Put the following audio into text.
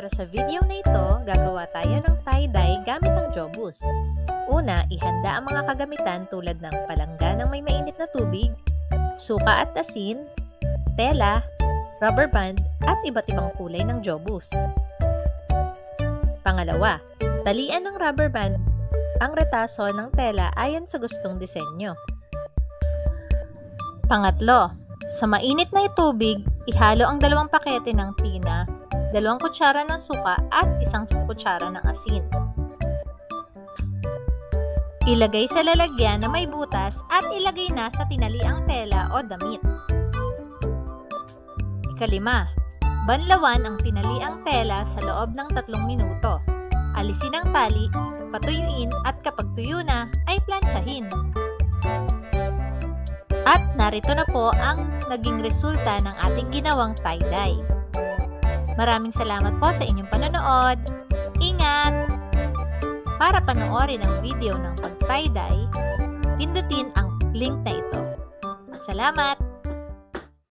Para sa video na ito, gagawa tayo ng tie-dye gamit ang Jobus. Una, ihanda ang mga kagamitan tulad ng palangga ng may mainit na tubig, suka at asin, tela, rubber band, at iba't ibang kulay ng Jobus. Pangalawa, talian ng rubber band ang retaso ng tela ayon sa gustong disenyo. Pangatlo, sa mainit na tubig, ihalo ang 2 pakete ng tina, 2 kutsara ng suka at 1 kutsara ng asin. Ilagay sa lalagyan na may butas at ilagay na sa tinaliang tela o damit. Ikalima, banlawan ang tinaliang tela sa loob ng 3 minuto. Alisin ang tali, patuyuin at kapag tuyo na ay plantsahin. At narito na po ang naging resulta ng ating ginawang tie-dye. Maraming salamat po sa inyong panonood. Ingat! Para panoorin ang video ng pag-tie-dye, pindutin ang link na ito. Salamat!